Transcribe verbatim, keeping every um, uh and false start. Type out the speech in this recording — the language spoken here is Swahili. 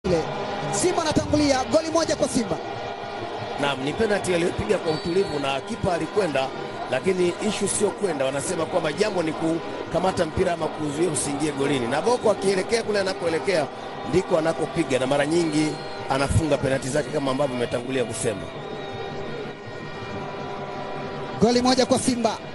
Simba anatangulia goli moja kwa Simba. Naam, ni penalty aliyopiga kwa utulivu na kipa alikwenda, lakini issue sio kwenda. Wanasema kwamba jambo ni kukamata mpira ama kuzuia usiingie golini. Na Boko akielekea kule anakoelekea ndiko anakopiga, na mara nyingi anafunga penalty zake kama ambavyo umetangulia kusema. Goli moja kwa Simba.